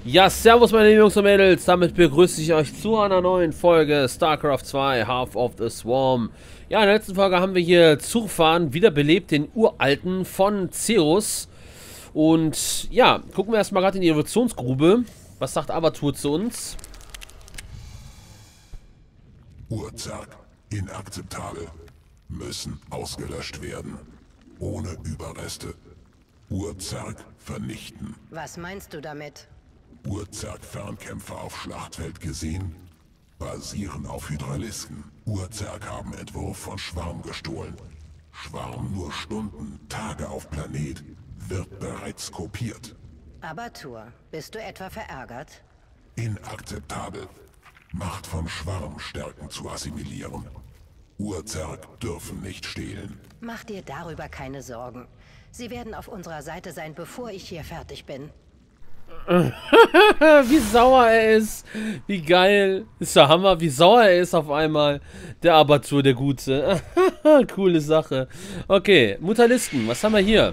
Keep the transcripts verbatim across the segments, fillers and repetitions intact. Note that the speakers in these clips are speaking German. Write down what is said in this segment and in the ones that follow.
Ja, servus meine lieben Jungs und Mädels, damit begrüße ich euch zu einer neuen Folge StarCraft zwei, Half of the Swarm. Ja, in der letzten Folge haben wir hier Zurfan wiederbelebt, den Uralten von Cerus. Und ja, gucken wir erstmal gerade in die Evolutionsgrube. Was sagt Abatur zu uns? Urzerg, inakzeptabel, müssen ausgelöscht werden. Ohne Überreste. Urzerg vernichten. Was meinst du damit? Urzerg-Fernkämpfer auf Schlachtfeld gesehen? Basieren auf Hydralisken. Urzerg haben Entwurf von Schwarm gestohlen. Schwarm nur Stunden, Tage auf Planet, wird bereits kopiert. Abatur, bist du etwa verärgert? Inakzeptabel. Macht vom Schwarm Stärken zu assimilieren. Urzerg dürfen nicht stehlen. Mach dir darüber keine Sorgen. Sie werden auf unserer Seite sein, bevor ich hier fertig bin. Wie sauer er ist. Wie geil. Ist der Hammer, wie sauer er ist auf einmal. Der Abatur, der Gute. Coole Sache. Okay, Mutalisten, was haben wir hier?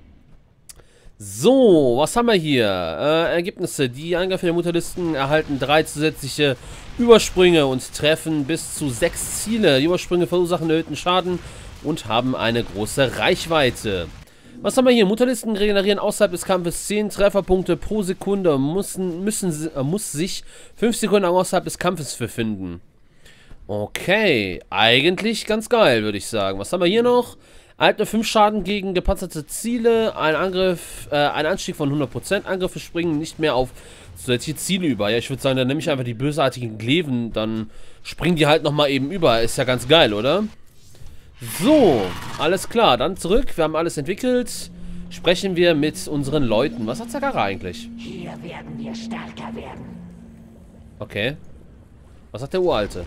So, was haben wir hier? Äh, Ergebnisse. Die Angriffe der Mutalisten erhalten drei zusätzliche Übersprünge und treffen bis zu sechs Ziele. Die Übersprünge verursachen erhöhten Schaden und haben eine große Reichweite. Was haben wir hier? Mutalisten regenerieren außerhalb des Kampfes zehn Trefferpunkte pro Sekunde. Müssen, müssen, äh, muss sich fünf Sekunden außerhalb des Kampfes befinden. Okay, eigentlich ganz geil, würde ich sagen. Was haben wir hier noch? Erhalten fünf Schaden gegen gepanzerte Ziele. Ein Angriff, äh, ein Anstieg von hundert Prozent. Angriffe springen nicht mehr auf zusätzliche Ziele über. Ja, ich würde sagen, dann nehme ich einfach die bösartigen Gleven. Dann springen die halt nochmal eben über. Ist ja ganz geil, oder? So, alles klar, dann zurück. Wir haben alles entwickelt. Sprechen wir mit unseren Leuten. Was hat Zagara eigentlich? Hier werden wir stärker werden. Okay. Was hat der Uralte?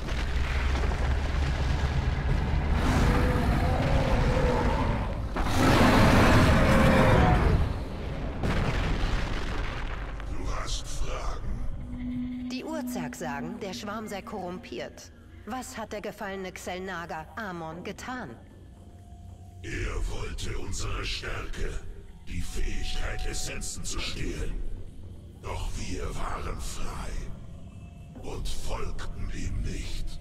Du hast Fragen. Die Urzerg sagen, der Schwarm sei korrumpiert. Was hat der gefallene Xel'Naga Amon getan? Er wollte unsere Stärke, die Fähigkeit, Essenzen zu stehlen. Doch wir waren frei und folgten ihm nicht.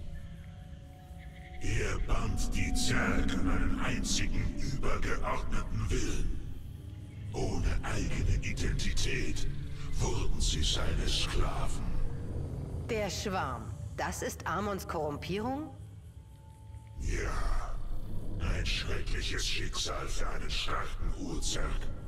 Er band die Zerg an einen einzigen übergeordneten Willen. Ohne eigene Identität wurden sie seine Sklaven. Der Schwarm. Das ist Amons Korrumpierung? Ja, ein schreckliches Schicksal für einen starken Urzerg.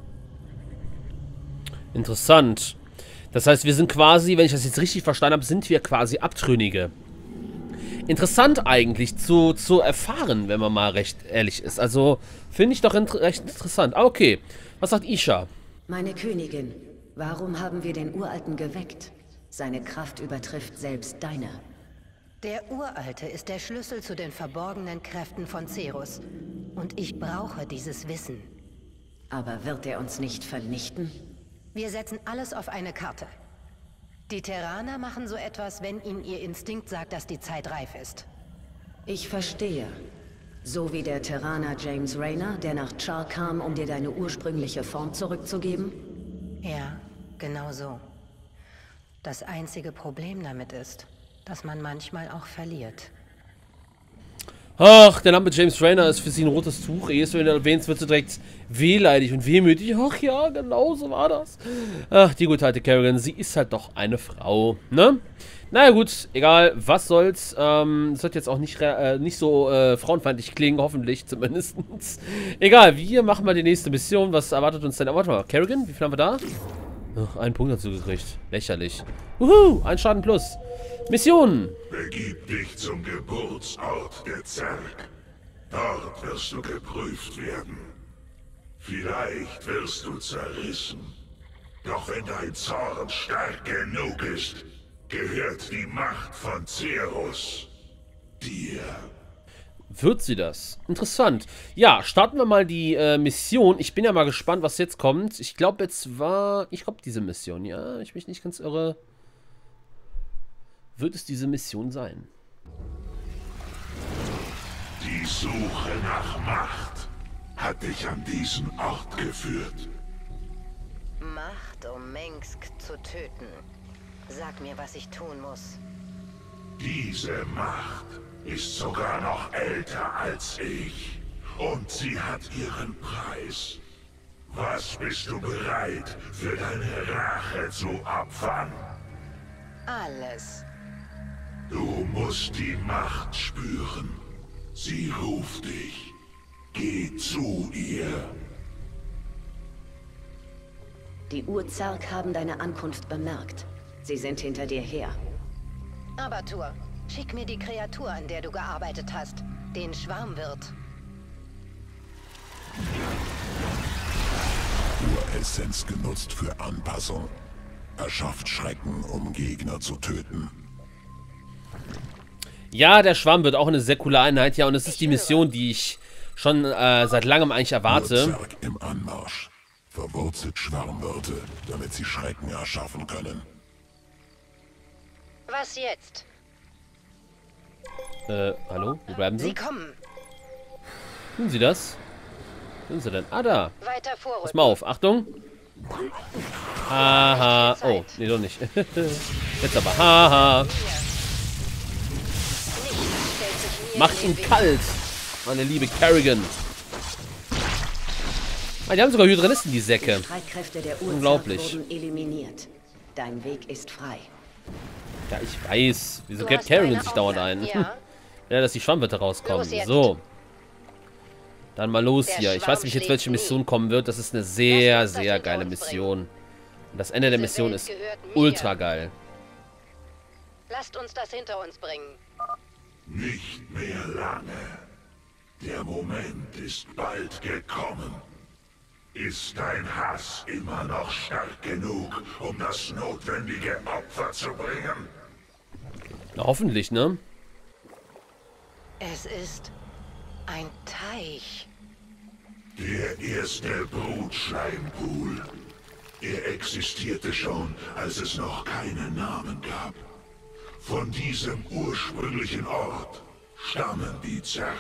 Interessant. Das heißt, wir sind quasi, wenn ich das jetzt richtig verstanden habe, sind wir quasi Abtrünnige. Interessant eigentlich zu, zu erfahren, wenn man mal recht ehrlich ist. Also, finde ich doch inter recht interessant. Ah, okay. Was sagt Isha? Meine Königin, warum haben wir den Uralten geweckt? Seine Kraft übertrifft selbst deine. Der Uralte ist der Schlüssel zu den verborgenen Kräften von Cerus. Und ich brauche dieses Wissen. Aber wird er uns nicht vernichten? Wir setzen alles auf eine Karte. Die Terraner machen so etwas, wenn ihnen ihr Instinkt sagt, dass die Zeit reif ist. Ich verstehe. So wie der Terraner James Raynor, der nach Char kam, um dir deine ursprüngliche Form zurückzugeben? Ja, genau so. Das einzige Problem damit ist, dass man manchmal auch verliert. Ach, der Name James Raynor ist für sie ein rotes Tuch. Ehe es, wenn du erwähnst, wird sie direkt wehleidig und wehmütig. Ach ja, genau so war das. Ach, die gute alte Kerrigan, sie ist halt doch eine Frau, ne? Naja gut, egal, was soll's. Ähm, das wird jetzt auch nicht, äh, nicht so äh, frauenfeindlich klingen, hoffentlich zumindest. Egal, wir machen mal die nächste Mission. Was erwartet uns denn? Warte mal, Kerrigan, wie viel haben wir da? Ach, einen Punkt dazu gekriegt. Lächerlich. Uhu, ein Schaden plus. Mission. Begib dich zum Geburtsort der Zerg. Dort wirst du geprüft werden. Vielleicht wirst du zerrissen. Doch wenn dein Zorn stark genug ist, gehört die Macht von Cerus dir. Wird sie das? Interessant. Ja, starten wir mal die äh, Mission. Ich bin ja mal gespannt, was jetzt kommt. Ich glaube, jetzt war... Ich glaube, diese Mission, ja? Ich mich nicht ganz irre. Wird es diese Mission sein? Die Suche nach Macht hat dich an diesen Ort geführt. Macht, um Mengsk zu töten. Sag mir, was ich tun muss. Diese Macht ist sogar noch älter als ich. Und sie hat ihren Preis. Was bist du bereit, für deine Rache zu opfern? Alles. Du musst die Macht spüren. Sie ruft dich. Geh zu ihr. Die Urzerg haben deine Ankunft bemerkt. Sie sind hinter dir her. Abatur, schick mir die Kreatur, an der du gearbeitet hast. Den Schwarmwirt. Uressenz genutzt für Anpassung. Erschafft Schrecken, um Gegner zu töten. Ja, der Schwamm wird auch eine sehr coole Einheit. Ja, und es ist die Mission, die ich schon äh, seit langem eigentlich erwarte. Urzerg im Anmarsch. Verwurzelt Schwarmwirte, damit sie Schrecken erschaffen können. Was jetzt? Äh, hallo? Wo bleiben Sie? Sie kommen. Tun Sie das? Wo sind Sie denn? Ah, da. Weiter vorrücken. Pass mal auf. Achtung. Haha. Oh, nee, doch nicht. Jetzt aber. Haha. Macht ihn kalt. Meine liebe Kerrigan. Ah, die haben sogar Hydranisten, die Säcke. Die Streitkräfte der Urzerg Unglaublich. wurden eliminiert. Dein Weg ist frei. Ja, ich weiß. Wieso Du gräbt hast Kerrigan meine sich dauernd ein? Aufgaben, Ja. Ja, dass die Schwammwörter rauskommen. Los jetzt. So. Dann mal los Der hier. Ich Schwamm weiß nicht jetzt, schläft welche nie. Mission kommen wird. Das ist eine sehr, Lass uns das sehr hinter geile uns Mission. Und das Ende der Diese Mission Welt ist gehört mir. ultra geil. Lasst uns das hinter uns bringen. Nicht mehr lange. Der Moment ist bald gekommen. Ist dein Hass immer noch stark genug, um das notwendige Opfer zu bringen? Na, hoffentlich, ne? Es ist ein Teich. Der erste Brutschleimpool. Er existierte schon, als es noch keinen Namen gab. Von diesem ursprünglichen Ort stammen die Zerg.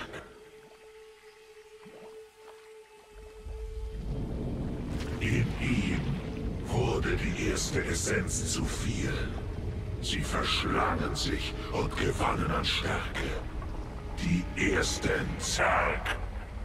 In ihm wurde die erste Essenz zu viel. Sie verschlangen sich und gewannen an Stärke. Die ersten Zerg.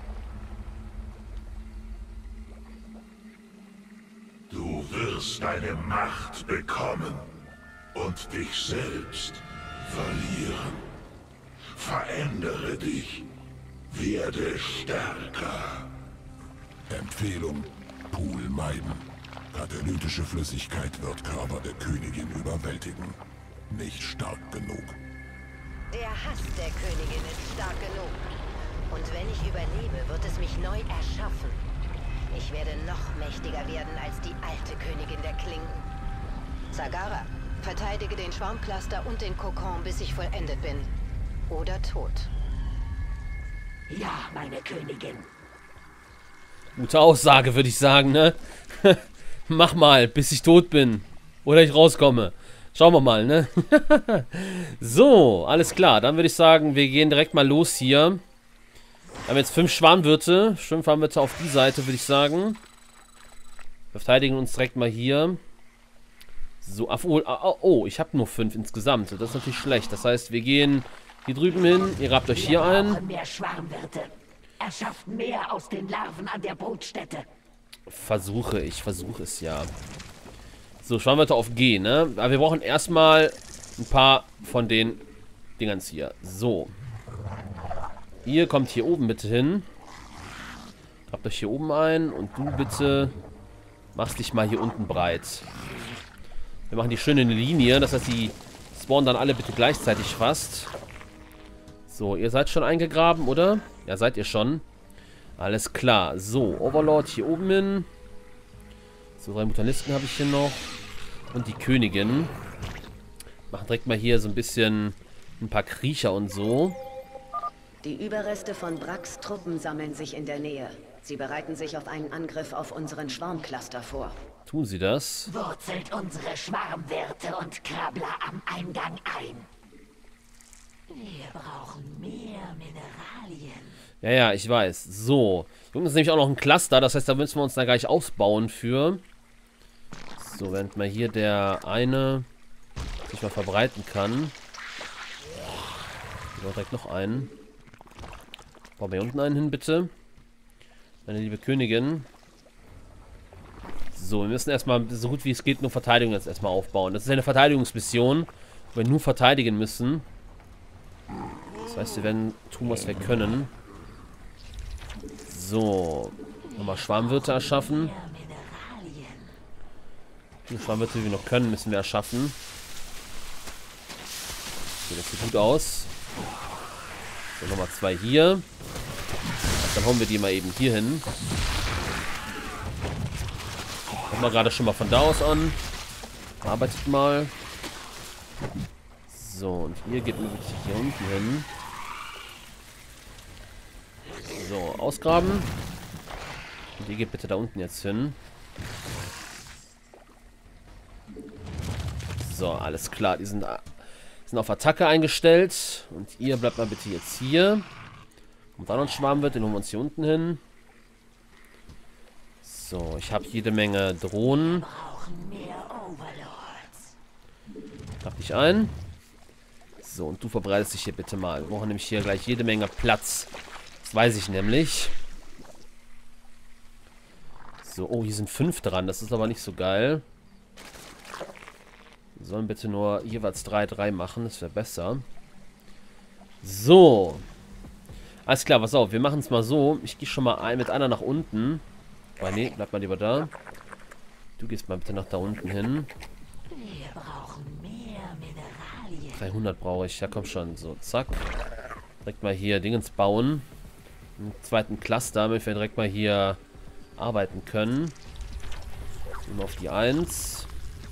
Du wirst deine Macht bekommen und dich selbst verlieren. Verändere dich. Werde stärker. Empfehlung: Pool meiden. Katalytische Flüssigkeit wird Körper der Königin überwältigen. Nicht stark genug. Der Hass der Königin ist stark genug. Und wenn ich überlebe, wird es mich neu erschaffen. Ich werde noch mächtiger werden als die alte Königin der Klingen. Zagara, verteidige den Schwarmcluster und den Kokon, bis ich vollendet bin. Oder tot. Ja, meine Königin. Gute Aussage, würde ich sagen, ne? Mach mal, bis ich tot bin. Oder ich rauskomme. Schauen wir mal, ne? So, alles klar. Dann würde ich sagen, wir gehen direkt mal los hier. Wir haben jetzt fünf Schwarmwirte. Fünf Schwarmwirte auf die Seite, würde ich sagen. Wir verteidigen uns direkt mal hier. So, obwohl, oh, oh, ich habe nur fünf insgesamt. Das ist natürlich schlecht. Das heißt, wir gehen hier drüben hin. Ihr rabt euch hier Wir brauchen ein. mehr Schwarmwirte. Erschafft mehr aus den Larven an der Brutstätte. Versuche, ich versuche es ja. So, Schwarmwörter auf G, ne? Aber wir brauchen erstmal ein paar von den Dingens hier. So. Ihr kommt hier oben bitte hin. Habt euch hier oben ein. Und du bitte machst dich mal hier unten breit. Wir machen die schöne Linie. Das heißt, die spawnen dann alle bitte gleichzeitig fast. So, ihr seid schon eingegraben, oder? Ja, seid ihr schon. Alles klar. So, Overlord hier oben hin. So, drei Mutanisten habe ich hier noch. Und die Königin. Machen direkt mal hier so ein bisschen ein paar Kriecher und so. Die Überreste von Bracks Truppen sammeln sich in der Nähe. Sie bereiten sich auf einen Angriff auf unseren Schwarmcluster vor. Tun sie das? Wurzelt unsere Schwarmwirte und Krabbler am Eingang ein. Wir brauchen mehr Mineralien. Ja, ja, ich weiß. So. Hier unten ist nämlich auch noch ein Cluster. Das heißt, da müssen wir uns da gleich ausbauen für. So, während mal hier der eine sich mal verbreiten kann. Ich direkt noch einen. Bauen wir hier unten einen hin, bitte. Meine liebe Königin. So, wir müssen erstmal so gut wie es geht nur Verteidigung jetzt erstmal aufbauen. Das ist eine Verteidigungsmission, wo wir nur verteidigen müssen. Das heißt, wir werden tun, was wir können. So. Nochmal Schwarmwirte erschaffen. Die Schwarmwirte, die wir noch können, müssen wir erschaffen. Okay, das sieht gut aus. So, nochmal zwei hier. Dann hauen wir die mal eben hier hin. Kommt mal gerade schon mal von da aus an. Arbeitet mal. So, und ihr geht mir bitte hier unten hin. So, ausgraben. Und ihr geht bitte da unten jetzt hin. So, alles klar. Die sind, sind auf Attacke eingestellt. Und ihr bleibt mal bitte jetzt hier. Und dann noch ein Schwarm wird, den holen wir uns hier unten hin. So, ich habe jede Menge Drohnen. Trag dich ein. So, und du verbreitest dich hier bitte mal. Wir brauchen nämlich hier gleich jede Menge Platz. Das weiß ich nämlich. So, oh, hier sind fünf dran. Das ist aber nicht so geil. Wir sollen bitte nur jeweils drei, drei machen. Das wäre besser. So. Alles klar, pass auf. Wir machen es mal so. Ich gehe schon mal ein, mit einer nach unten. Oh, nee, bleib mal lieber da. Du gehst mal bitte nach da unten hin. Wir brauchen mehr Mineralien. dreihundert brauche ich. Ja, komm schon. So, zack. Direkt mal hier Dingens bauen. Einen zweiten Cluster, damit wir direkt mal hier arbeiten können. Immer auf die eins.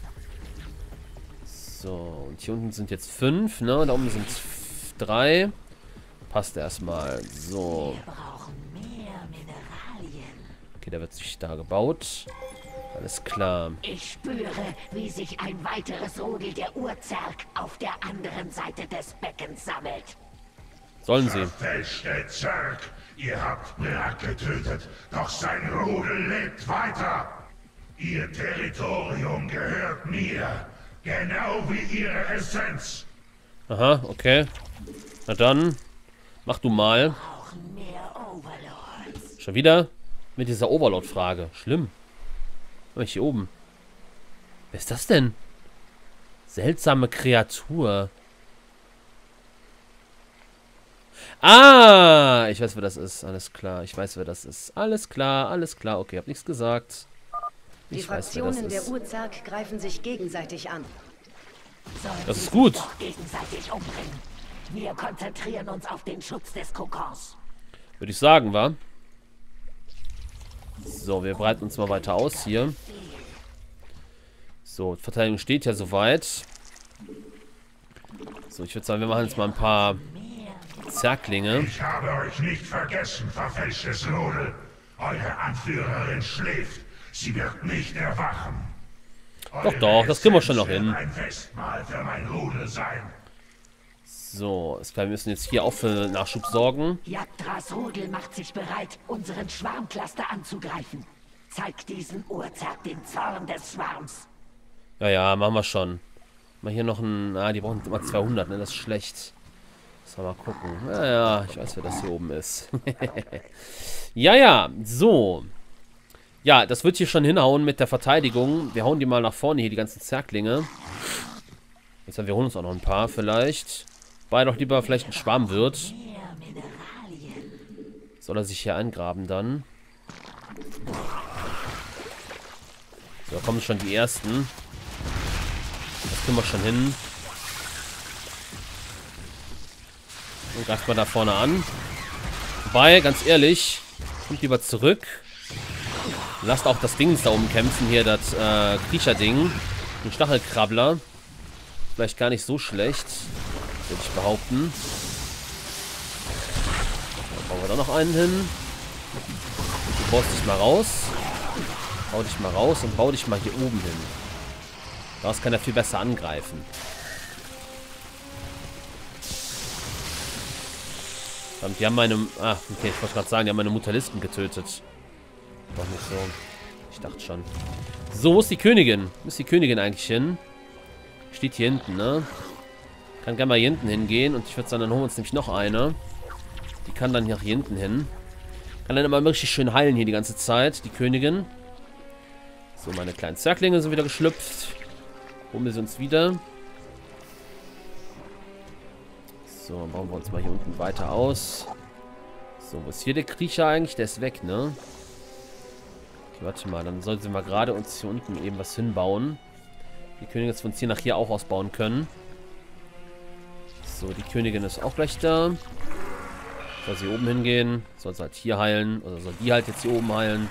So, und hier unten sind jetzt fünf, ne? Da oben sind drei. Passt erstmal. So. Wir brauchen mehr Mineralien. Okay, da wird sich da gebaut. Alles klar. Ich spüre, wie sich ein weiteres Rudel der Urzerg auf der anderen Seite des Beckens sammelt. Sollen sie. Verfälschte Zerg, ihr habt Brak getötet, doch sein Rudel lebt weiter. Ihr Territorium gehört mir, genau wie ihre Essenz. Aha, okay. Na dann, mach du mal. Wir brauchen mehr Overlords. Schon wieder mit dieser Overlord-Frage. Schlimm. Oh, hier oben. Wer ist das denn? Seltsame Kreatur. Ah, ich weiß, wer das ist. Alles klar, ich weiß, wer das ist. Alles klar, alles klar. Okay, hab nichts gesagt. Die Ich weiß, wer das Fraktionen der ist. Urzerg greifen sich gegenseitig an. Sollen Das sie ist gut. sich doch gegenseitig umbringen. Wir konzentrieren uns auf den Schutz des Kokons. Würde ich sagen, wa? So, wir breiten uns mal weiter aus hier. So, Verteidigung steht ja soweit. So, ich würde sagen, wir machen jetzt mal ein paar Zerklinge. Ich habe euch nicht vergessen, verfälschtes Rudel. Eure Anführerin schläft. Sie wird nicht erwachen. Doch, doch, das kriegen wir schon noch hin. Ein Festmahl für mein Rudel sein. So, ist klar, wir müssen jetzt hier auch für Nachschub sorgen. Yagdras Rudel macht sich bereit, unseren Schwarmcluster anzugreifen. Zeig diesen Urzerg den Zorn des Schwarms. Ja, ja, machen wir schon. Mal hier noch ein... Ah, die brauchen immer zweihundert, ne? Das ist schlecht. Müssen wir mal gucken. Ja, ja, ich weiß, wer das hier oben ist. Ja, ja, so. Ja, das wird hier schon hinhauen mit der Verteidigung. Wir hauen die mal nach vorne hier, die ganzen Zerklinge. Jetzt haben wir holen uns auch noch ein paar vielleicht. Weil doch lieber vielleicht ein Schwarm wird. Soll er sich hier eingraben dann. So, da kommen schon die ersten. Das kriegen wir schon hin. Und greift mal da vorne an. Wobei, ganz ehrlich, kommt lieber zurück. Lasst auch das Ding da oben kämpfen, hier, das äh, Kriecherding. Ein Stachelkrabbler. Vielleicht gar nicht so schlecht, würde ich behaupten. Dann bauen wir da noch einen hin. Du baust dich mal raus. Bau dich mal raus und bau dich mal hier oben hin. Daraus kann er viel besser angreifen. Die haben meine... Ah, okay, ich wollte gerade sagen, die haben meine Mutalisten getötet. Doch nicht so. Ich dachte schon. So, wo ist die Königin? Wo ist die Königin eigentlich hin? Steht hier hinten, ne? Kann gerne mal hier hinten hingehen. Und ich würde sagen, dann holen wir uns nämlich noch eine. Die kann dann hier nach hier hinten hin. Kann dann immer richtig schön heilen hier die ganze Zeit, die Königin. So, meine kleinen Zerklinge sind wieder geschlüpft. Holen wir sie uns wieder. So, dann bauen wir uns mal hier unten weiter aus. So, wo ist hier der Kriecher eigentlich? Der ist weg, ne? Okay, warte mal, dann sollten wir mal gerade uns hier unten eben was hinbauen. Die Königin, dass wir uns hier nach hier auch ausbauen können. So, die Königin ist auch gleich da. Soll sie oben hingehen? Soll sie halt hier heilen? Oder soll die halt jetzt hier oben heilen?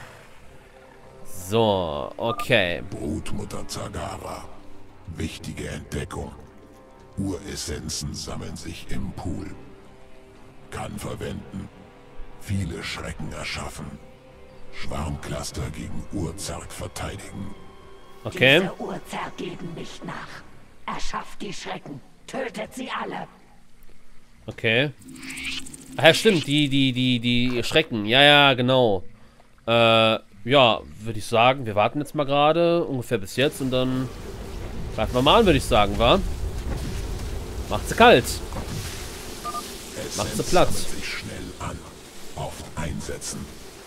So, okay. Brutmutter Zagara. Wichtige Entdeckung. Uressenzen sammeln sich im Pool. Kann verwenden. Viele Schrecken erschaffen. Schwarmcluster gegen Urzerg verteidigen. Okay. Diese Urzerg geben nicht nach. Erschafft die Schrecken. Tötet sie alle. Okay. Ach ja, stimmt. Die, die, die, die Schrecken. Ja, ja, genau. Äh, ja, würde ich sagen. Wir warten jetzt mal gerade. Ungefähr bis jetzt. Und dann greifen wir mal an, würde ich sagen, wa? Macht sie kalt. Macht sie platt. Sich schnell an. Auf Einsetzen.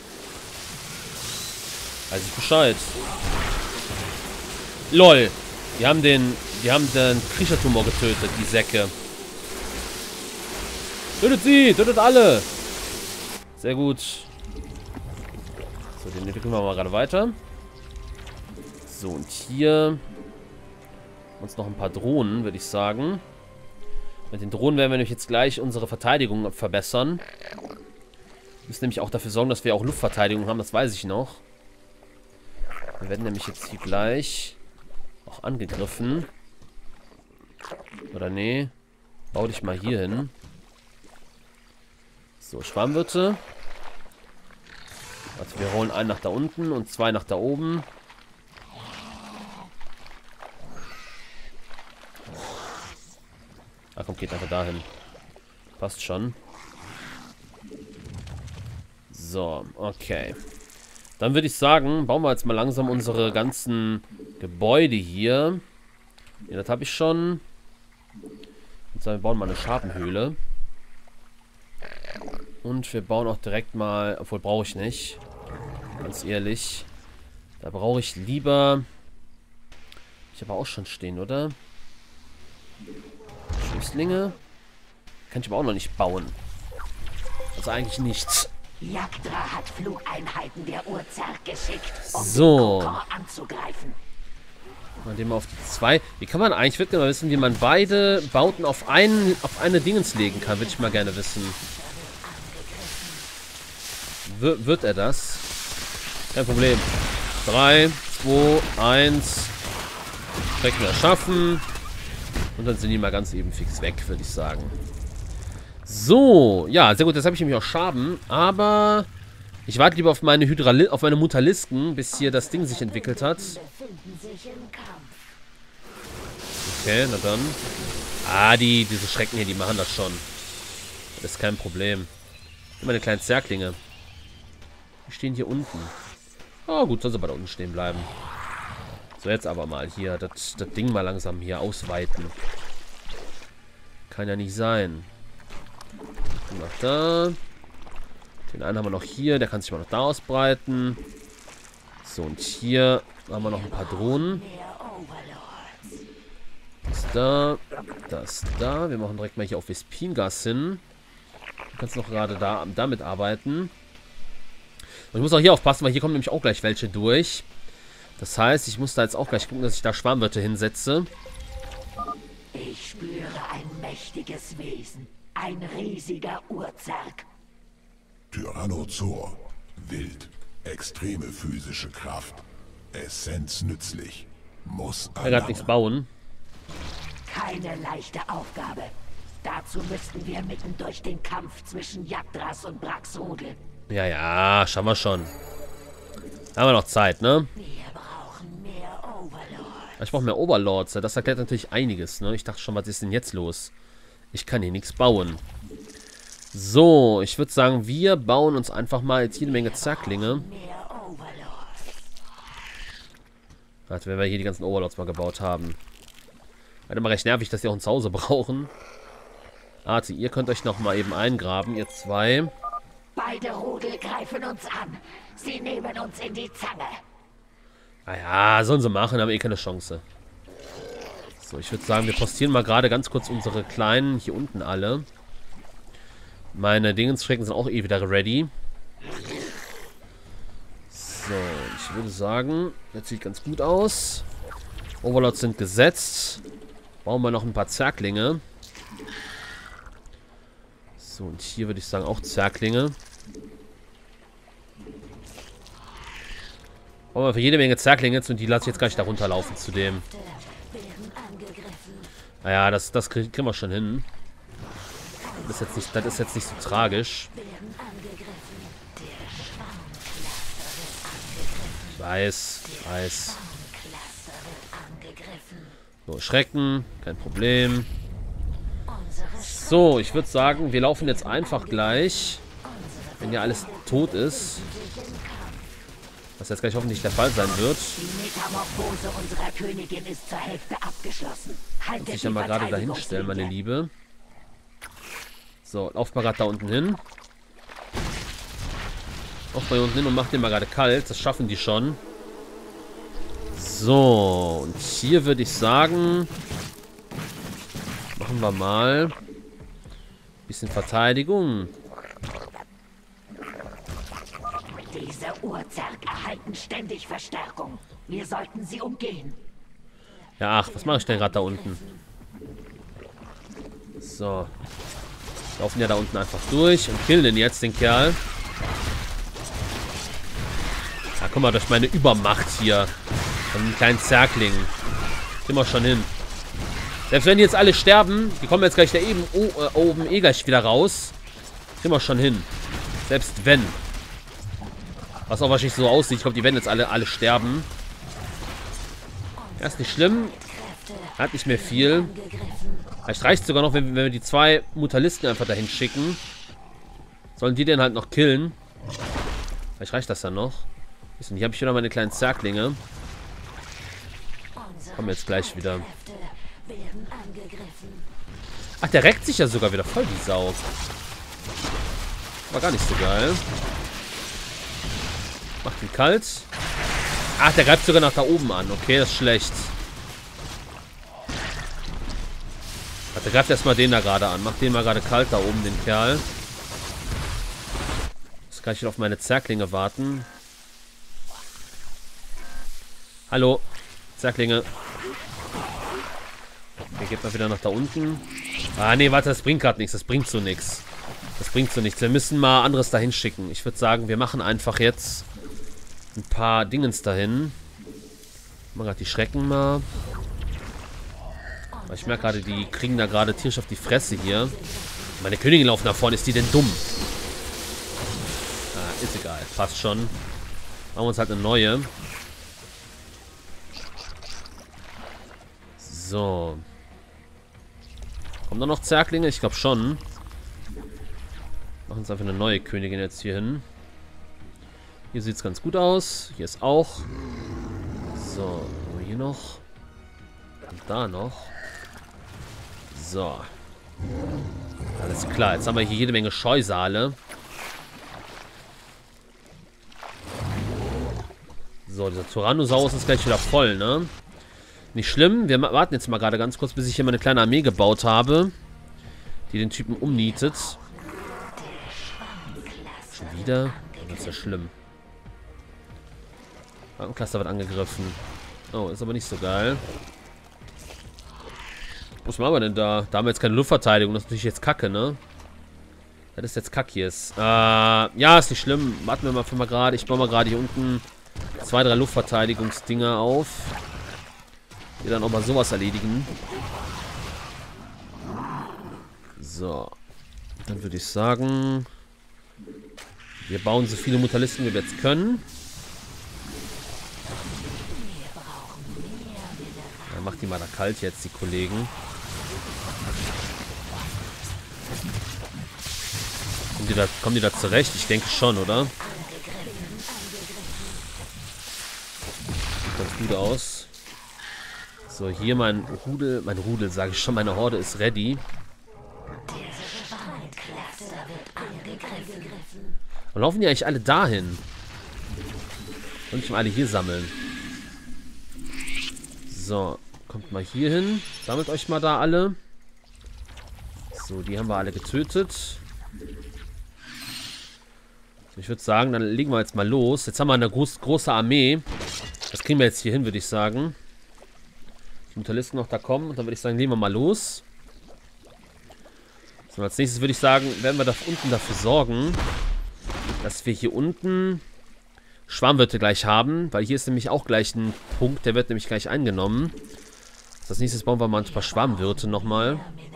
Weiß ich Bescheid. LOL. Die haben den, die haben den Kriechertumor getötet, die Säcke. Tötet sie! Tötet alle! Sehr gut. So, den entwickeln wir mal gerade weiter. So, und hier uns noch ein paar Drohnen, würde ich sagen. Mit den Drohnen werden wir nämlich jetzt gleich unsere Verteidigung verbessern. Wir müssen nämlich auch dafür sorgen, dass wir auch Luftverteidigung haben, das weiß ich noch. Wir werden nämlich jetzt hier gleich auch angegriffen. Oder nee. Bau dich mal hier hin. So, Schwarmwirte. Also wir holen einen nach da unten und zwei nach da oben. Ah, komm, geht einfach dahin. Passt schon. So, okay. Dann würde ich sagen, bauen wir jetzt mal langsam unsere ganzen Gebäude hier. Ja, das habe ich schon. Und wir bauen mal eine Schabenhöhle. Und wir bauen auch direkt mal, obwohl brauche ich nicht. Ganz ehrlich. Da brauche ich lieber... Ich habe auch schon stehen, oder? Schüsslinge. Kann ich aber auch noch nicht bauen. Also eigentlich nichts. Jagdra hat Flugeinheiten der Urzerg geschickt, um so. den Kokon anzugreifen. Mal den mal auf die zwei. Wie kann man eigentlich, ich würde gerne mal wissen, wie man beide Bauten auf, einen, auf eine Dingens legen kann. Würde ich mal gerne wissen. W wird er das? Kein Problem. drei, zwei, eins. Schrecken erschaffen. Und dann sind die mal ganz eben fix weg, würde ich sagen. So, ja, sehr gut. Jetzt habe ich nämlich auch Schaben. Aber ich warte lieber auf meine Hydrali auf meine Mutalisken, bis hier das Ding sich entwickelt hat. Okay, na dann. Ah, die, diese Schrecken hier, die machen das schon. Das ist kein Problem. Meine kleinen Zerklinge. Die stehen hier unten. Oh, gut, soll sie aber da unten stehen bleiben. So, jetzt aber mal hier das, das Ding mal langsam hier ausweiten. Kann ja nicht sein. Noch da. Den einen haben wir noch hier. Der kann sich mal noch da ausbreiten. So, und hier haben wir noch ein paar Drohnen. Das da. Das da. Wir machen direkt mal hier auf Vespingas hin. Du kannst noch gerade da damit arbeiten. Und ich muss auch hier aufpassen, weil hier kommen nämlich auch gleich welche durch. Das heißt, ich muss da jetzt auch gleich gucken, dass ich da Schwarmwirte hinsetze. Ich spüre ein mächtiges Wesen. Ein riesiger Urzerg. Tyrannosaur. Wild. Extreme physische Kraft. Essenz nützlich. Muss Er kann nichts bauen. Keine leichte Aufgabe. Dazu müssten wir mitten durch den Kampf zwischen Jagdras und Braxodel. Ja, ja, schauen wir schon. Haben wir noch Zeit, ne? Wir brauchen mehr Overlords. Ich brauche mehr Overlords. Das erklärt natürlich einiges, ne? Ich dachte schon, was ist denn jetzt los? Ich kann hier nichts bauen. So, ich würde sagen, wir bauen uns einfach mal jetzt jede Menge Zerklinge. Also wenn wir hier die ganzen Overlords mal gebaut haben. Halt immer recht nervig, dass die auch ein Zuhause brauchen. Also, ihr könnt euch noch mal eben eingraben, ihr zwei. Beide Rudel greifen uns an. Sie nehmen uns in die Zange. Naja, sollen sie machen, haben eh keine Chance. So, ich würde sagen, wir postieren mal gerade ganz kurz unsere Kleinen hier unten alle. Meine Dingensschrecken sind auch eh wieder ready. So, ich würde sagen, das sieht ganz gut aus. Overlords sind gesetzt. Bauen wir noch ein paar Zerglinge. So, und hier würde ich sagen auch Zerglinge. Bauen wir für jede Menge Zerglinge jetzt und die lasse ich jetzt gar nicht da runterlaufen zu dem. Naja, das, das kriegen wir schon hin. Das ist jetzt nicht, das ist jetzt nicht so tragisch. Ich weiß, ich weiß. So, Schrecken, kein Problem. So, ich würde sagen, wir laufen jetzt einfach gleich, wenn ja alles tot ist. Was jetzt gleich hoffentlich der Fall sein wird. Die Metamorphose unserer Königin ist zur Hälfte abgeschlossen. Muss ich ja mal gerade dahin stellen, meine Liebe. So, lauft mal gerade da unten hin. Lauft mal hier unten hin und macht den mal gerade kalt. Das schaffen die schon. So, und hier würde ich sagen, machen wir mal ein bisschen Verteidigung. Diese Urzerg erhalten ständig Verstärkung. Wir sollten sie umgehen. Ja, ach, was mache ich denn gerade da unten? So. Laufen ja da unten einfach durch und killen den jetzt, den Kerl. Ja, guck mal, durch meine Übermacht hier. Von einem kleinen Zergling. Kriegen wir schon hin. Selbst wenn die jetzt alle sterben, die kommen jetzt gleich da eben oh, äh, oben eh gleich wieder raus. Kriegen wir schon hin. Selbst wenn. Was auch wahrscheinlich so aussieht. Ich glaube, die werden jetzt alle, alle sterben. Ja, ist nicht schlimm. Hat nicht mehr viel. Vielleicht reicht es sogar noch, wenn, wenn wir die zwei Mutalisten einfach dahin schicken. Sollen die den halt noch killen. Vielleicht reicht das dann noch. Und hier habe ich wieder meine kleinen Zerglinge. Kommen jetzt gleich wieder. Ach, der reckt sich ja sogar wieder voll, die Sau. War gar nicht so geil. Macht ihn kalt. Ach, der greift sogar nach da oben an. Okay, das ist schlecht. Ach, der greift erstmal den da gerade an. Macht den mal gerade kalt da oben, den Kerl. Jetzt kann ich wieder auf meine Zerglinge warten. Hallo. Zerglinge. Okay, geht mal wieder nach da unten. Ah, nee, warte, das bringt gerade nichts. Das bringt so nichts. Das bringt so nichts. Wir müssen mal anderes dahin schicken. Ich würde sagen, wir machen einfach jetzt ein paar Dingens dahin. Mal gerade die Schrecken mal. Ich merke gerade, die kriegen da gerade tierisch auf die Fresse hier. Meine Königin laufen da vorne. Ist die denn dumm? Ah, ist egal. Passt schon. Machen wir uns halt eine neue. So. Kommen da noch Zerglinge? Ich glaube schon. Machen uns einfach eine neue Königin jetzt hier hin. Hier sieht es ganz gut aus. Hier ist auch. So. Hier noch. Und da noch. So. Alles klar. Jetzt haben wir hier jede Menge Scheusale. So, dieser Tyrannosaurus ist gleich wieder voll, ne? Nicht schlimm. Wir warten jetzt mal gerade ganz kurz, bis ich hier mal eine kleine Armee gebaut habe, die den Typen umnietet. Schon wieder? Das ist ja schlimm. Krankencluster wird angegriffen. Oh, ist aber nicht so geil. Was machen wir denn da? Da haben wir jetzt keine Luftverteidigung. Das ist natürlich jetzt Kacke, ne? Das ist jetzt Kack hier. Ist. Äh, ja, ist nicht schlimm. Warten wir mal für mal gerade. Ich baue mal gerade hier unten zwei, drei Luftverteidigungsdinger auf. Die dann auch mal sowas erledigen. So. Dann würde ich sagen, wir bauen so viele Mutalisten, wie wir jetzt können. Ja, macht die mal da kalt jetzt, die Kollegen. Kommen die da, kommen die da zurecht? Ich denke schon, oder? Sieht ganz gut aus. So, hier mein Rudel, mein Rudel, sage ich schon, meine Horde ist ready. Und laufen die eigentlich alle dahin? Und ich mal alle hier sammeln. So, kommt mal hier hin. Sammelt euch mal da alle. So, die haben wir alle getötet. So, ich würde sagen, dann legen wir jetzt mal los. Jetzt haben wir eine groß, große Armee. Das kriegen wir jetzt hier hin, würde ich sagen. Die Mutalisten noch da kommen. Und dann würde ich sagen, legen wir mal los. So, als nächstes würde ich sagen, werden wir da unten dafür sorgen, dass wir hier unten Schwarmwirte gleich haben. Weil hier ist nämlich auch gleich ein Punkt. Der wird nämlich gleich eingenommen. Als nächstes bauen wir mal ein paar Schwarmwirte nochmal.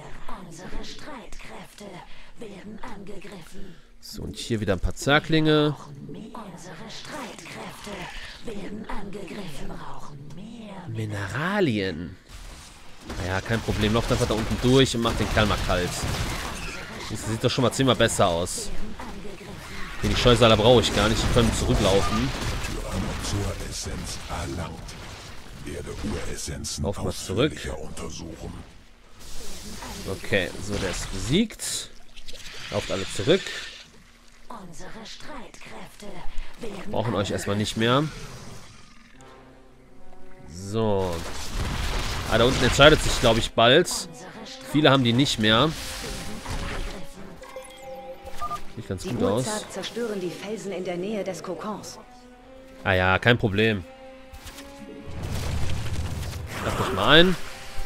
So, und hier wieder ein paar Zerklinge. Mineralien. Naja, kein Problem. Läuft einfach da unten durch und macht den Kerl mal kalt. Das sieht doch schon mal zehnmal besser aus. Die Scheusala brauche ich gar nicht. Die können zurücklaufen. Lauf mal zurück. Okay, so, der ist besiegt. Lauft alle zurück. Brauchen euch erstmal nicht mehr. So. Ah, da unten entscheidet sich, glaube ich, bald. Viele haben die nicht mehr. Sieht ganz gut aus. Zerstören die Felsen in der Nähe des Kokons. Ah ja, kein Problem. Lasst euch mal ein.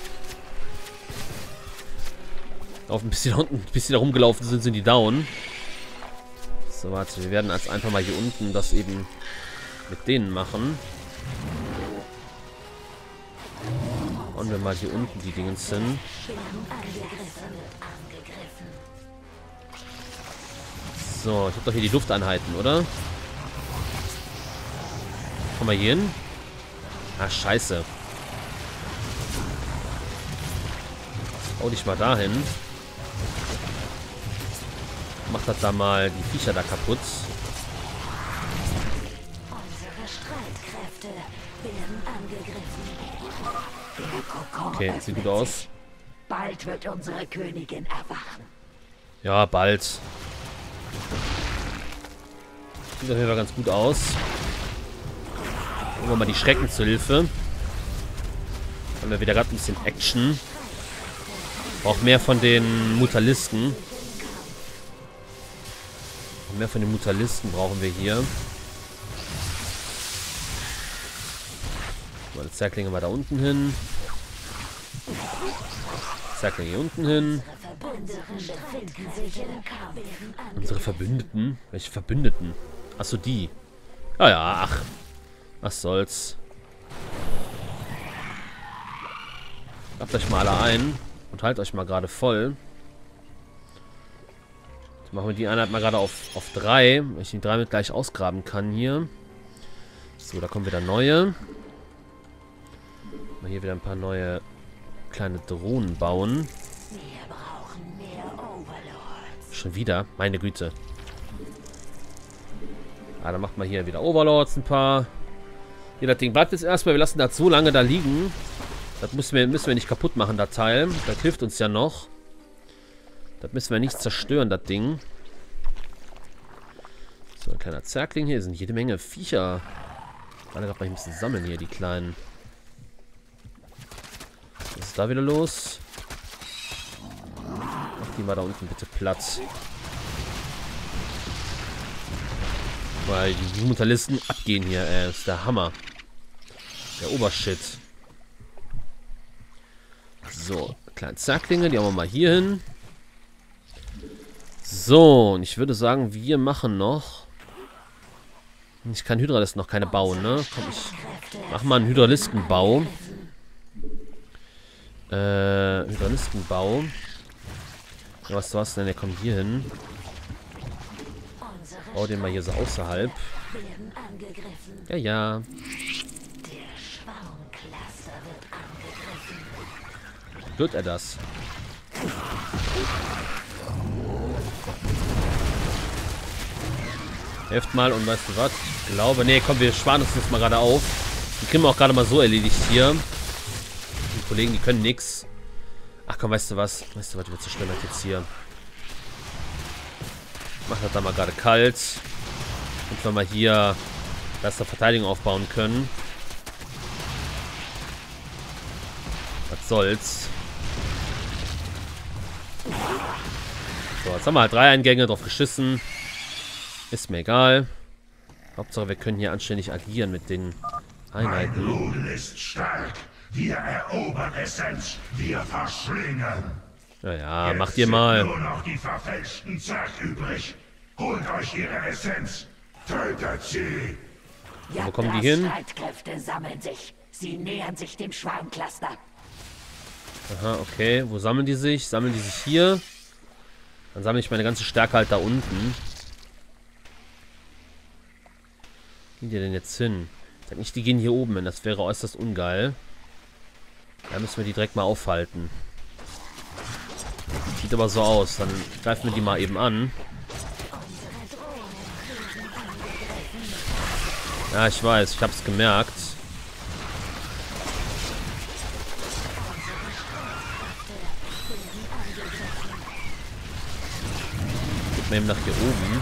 Laufen, bis die da unten, bis die da rumgelaufen sind, sind die down. So, warte, wir werden jetzt einfach mal hier unten das eben mit denen machen. Und wir mal hier unten die Dingens hin. So, ich habe doch hier die Lufteinheiten, oder? Kommen wir hier hin? Ah, scheiße. Hau dich mal dahin. Mach das da mal die Viecher da kaputt. Okay, sieht gut aus. Bald wird unsere Königin erwachen. Ja, bald. Sieht auf jeden Fall ganz gut aus. Holen wir mal die Schrecken zur Hilfe. Haben wir wieder gerade ein bisschen Action. Auch mehr von den Mutalisten. Mehr von den Mutalisten brauchen wir hier. Meine Zerklinge mal da unten hin. Zerklinge hier unten hin. Unsere Verbündeten? Welche Verbündeten? Achso, die. Ah ja, ach. Was soll's. Habt euch mal alle ein. Und halt euch mal gerade voll. Jetzt machen wir die Einheit mal gerade auf, auf drei. Weil ich die drei mit gleich ausgraben kann hier. So, da kommen wieder neue. Mal hier wieder ein paar neue kleine Drohnen bauen. Schon wieder? Meine Güte. Ah, dann macht man hier wieder Overlords ein paar. Hier, das Ding bleibt jetzt erstmal. Wir lassen das so lange da liegen. Das müssen wir, müssen wir nicht kaputt machen, das Teil. Das hilft uns ja noch. Das müssen wir nicht zerstören, das Ding. So, ein kleiner Zerkling hier. Hier sind jede Menge Viecher. Alle gerade mal ein bisschen sammeln hier, die kleinen. Was ist da wieder los? Mach die mal da unten bitte Platz. Weil die Mutalisten abgehen hier, ey. Das ist der Hammer. Der Obershit. So, kleine Zerklinge, die haben wir mal hier hin. So, und ich würde sagen, wir machen noch. Ich kann Hydralisten noch keine bauen, ne? Komm, ich mach mal einen Hydralistenbau. Äh, Hydralistenbau. Ja, was du hast denn? Der kommt hier hin. Bau den mal hier so außerhalb. Ja, ja. Wird er das? Helft mal und weißt du was? Ich glaube, nee, komm, wir sparen uns jetzt mal gerade auf. Die kriegen wir auch gerade mal so erledigt hier. Kollegen, die können nix. Ach komm, weißt du was? Weißt du was, wird so schlimm jetzt hier. Ich mach das da mal gerade kalt. Und wenn wir hier erste Verteidigung aufbauen können. Was soll's. So, jetzt haben wir halt drei Eingänge drauf geschissen. Ist mir egal. Hauptsache, wir können hier anständig agieren mit den Einheiten. Mein Rudel ist stark. Wir erobern Essenz. Wir verschlingen. Ja, ja, Jetzt macht ihr sind mal. nur noch die verfälschten Zerg übrig. Holt euch ihre Essenz. Tötet sie. Wo kommen die hin? Streitkräfte sammeln sich. Sie nähern sich dem Schwarmcluster. Aha, okay. Wo sammeln die sich? Sammeln die sich hier? Dann sammle ich meine ganze Stärke halt da unten. Wo gehen die denn jetzt hin? Sag nicht, die gehen hier oben hin. Das wäre äußerst ungeil. Da müssen wir die direkt mal aufhalten. Sieht aber so aus. Dann greifen wir die mal eben an. Ja, ich weiß. Ich hab's gemerkt. Gib mir eben nach hier oben.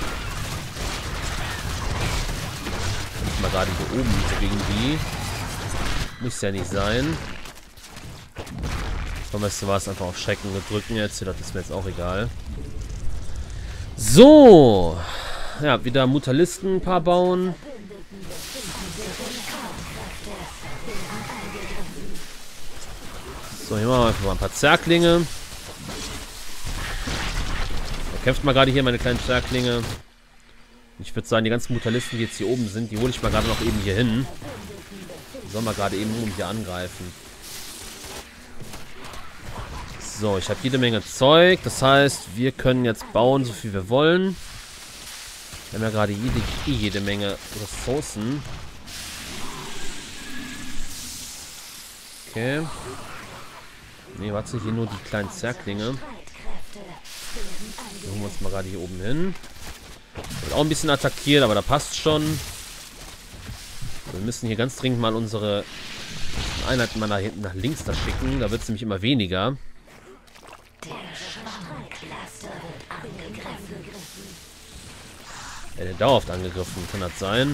Ich mal gerade hier oben so gegen die. Muss ja nicht sein. Komm, weißt du was? Einfach auf Schrecken drücken jetzt. Das ist mir jetzt auch egal. So. Ja, wieder Mutalisten ein paar bauen. So, hier machen wir einfach mal ein paar Zerglinge. Da kämpft mal gerade hier meine kleinen Zerglinge. Ich würde sagen, die ganzen Mutalisten, die jetzt hier oben sind, die hole ich mal gerade noch eben hier hin. Die sollen wir gerade eben um hier angreifen. So, ich habe jede Menge Zeug. Das heißt, wir können jetzt bauen, so viel wir wollen. Wir haben ja gerade jede, jede Menge Ressourcen. Okay. Ne, warte, hier nur die kleinen Zerklinge. Die holen wir uns mal gerade hier oben hin. Wird auch ein bisschen attackiert, aber da passt schon. Wir müssen hier ganz dringend mal unsere Einheiten mal nach hinten, nach links da schicken. Da wird es nämlich immer weniger. Ja, der dauerhaft angegriffen. Kann das sein?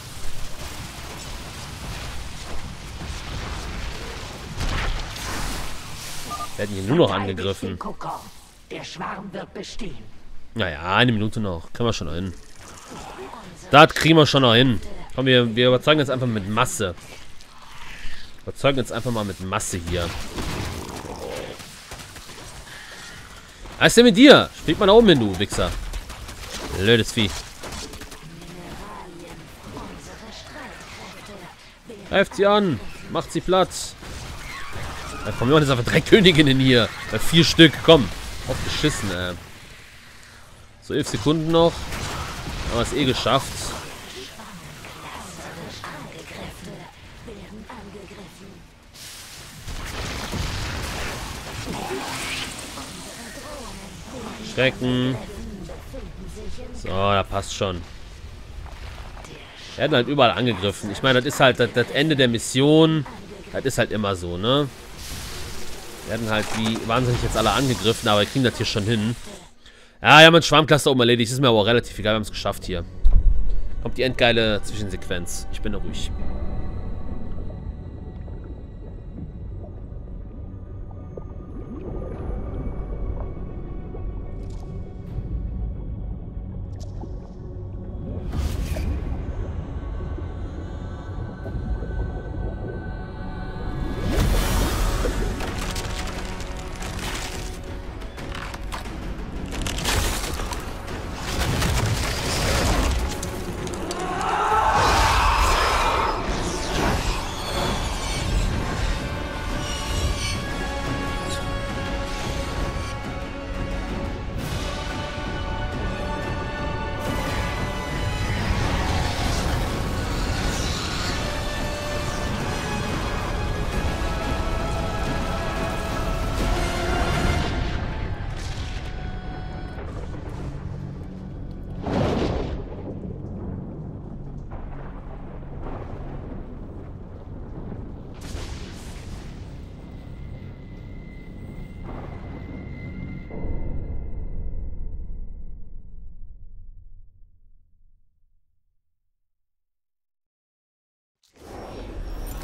Werden hier nur noch angegriffen. Der Schwarm wird bestehen. Naja, eine Minute noch. Können wir schon noch hin. Das kriegen wir schon noch hin. Komm, wir, wir überzeugen jetzt einfach mit Masse. Überzeugen jetzt einfach mal mit Masse hier. Was ist denn mit dir? Spielt mal da oben hin, du Wichser. Blödes Vieh. Greift sie an. Macht sie platt. Da kommen wir jetzt einfach drei Königinnen hier. Bei vier Stück. Komm. Aufgeschissen, ey. So, elf Sekunden noch. Haben wir es eh geschafft. Schrecken. So, da passt schon. Wir werden halt überall angegriffen. Ich meine, das ist halt das, das Ende der Mission. Das ist halt immer so, ne? Wir werden halt wie wahnsinnig jetzt alle angegriffen, aber wir kriegen das hier schon hin. Ja, wir haben ein Schwarmcluster oben erledigt. Ist mir aber auch relativ egal, wir haben es geschafft hier. Kommt die endgeile Zwischensequenz. Ich bin ruhig.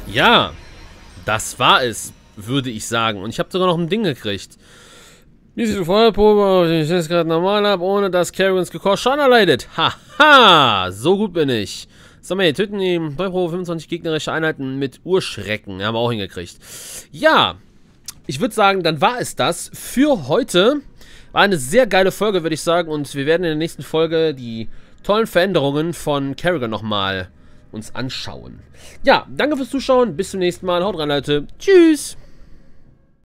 Ja, das war es, würde ich sagen. Und ich habe sogar noch ein Ding gekriegt. Diese Feuerprobe, die ich jetzt gerade normal habe, ohne dass Kerrigans gekocht Schaden erleidet. Haha, so gut bin ich. Samuel, töten die Feuerprobe fünfundzwanzig gegnerische Einheiten mit Urschrecken. Haben wir auch hingekriegt. Ja, ich würde sagen, dann war es das für heute. War eine sehr geile Folge, würde ich sagen. Und wir werden in der nächsten Folge die tollen Veränderungen von Kerrigan nochmal uns anschauen. Ja, danke fürs Zuschauen. Bis zum nächsten Mal. Haut rein, Leute. Tschüss.